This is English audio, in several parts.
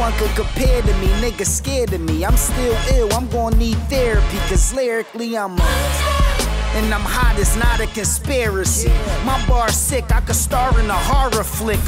one could compare to me, niggas scared of me. I'm still ill, I'm gonna need therapy, cause lyrically I'm and I'm hot, it's not a conspiracy. My bar's sick, I could star in a horror flick.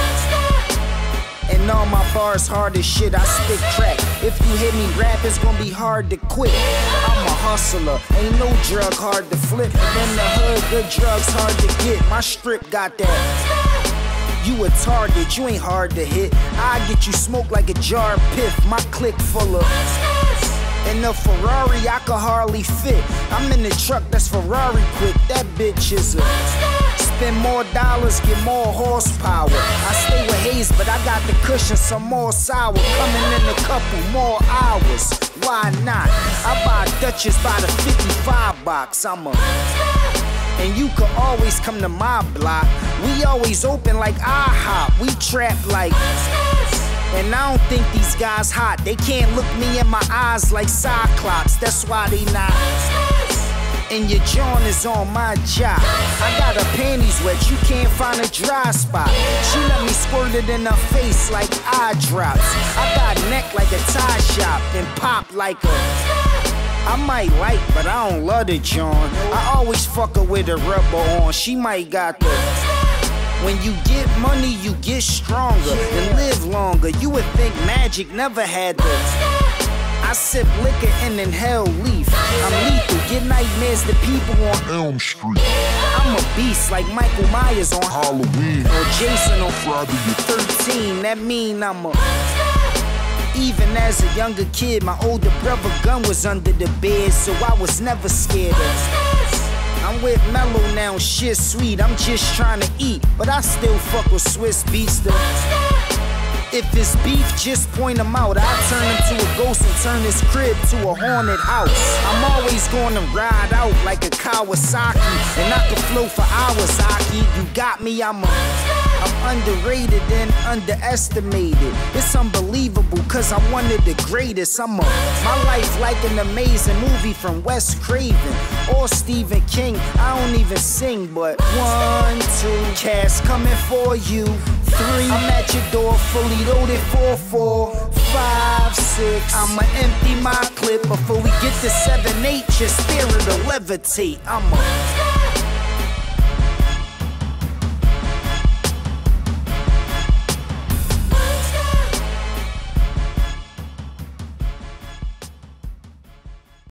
And all my bars hard as shit, I spit crack. If you hear me rap, it's gonna be hard to quit. I'm a hustler, ain't no drug hard to flip. But in the hood, good drugs hard to get. My strip got that. You a target, you ain't hard to hit. I get you smoked like a jar of piff. My clique full of in the Ferrari, I could hardly fit. I'm in the truck that's Ferrari quick. That bitch is a spend more dollars, get more horsepower. I stay with Hayes, but I got the cushion, some more sour. Coming in a couple more hours. Why not? I buy Dutchess by the 55 box. And you could always come to my block. We always open like IHOP. We trap like. And I don't think these guys hot. They can't look me in my eyes like Cyclops. That's why they not. And your joint is on my job. I got her panties wet, you can't find a dry spot. She let me squirt it in her face like eye drops. I got neck like a tie shop and pop like a. I might like, but I don't love the joint. I always fuck her with a rubber on. She might got the. When you get money, you get stronger and live longer. You would think Magic never had the. I sip liquor and inhale leaf. I'm lethal, get nightmares to people on Elm Street. I'm a beast like Michael Myers on Halloween or Jason on Friday the 13th. That mean I'm a. Even as a younger kid, my older brother gun was under the bed, so I was never scared of. I'm with Mellow now, shit sweet, I'm just trying to eat, but I still fuck with Swiss Beats though. If it's beef, just point him out. I turn him to a ghost and turn his crib to a haunted house. I'm always gonna ride out like a Kawasaki, and I can flow for hours, Aki. You got me, I'm underrated and underestimated. It's unbelievable, cause I'm one of the greatest. My life like an amazing movie from Wes Craven or Stephen King. I don't even sing, but 1, 2, cash coming for you. 3, I'm at your door, fully loaded. 4, 4, 5, 6. I'ma empty my clip before we get to 7, 8. Your spirit will levitate.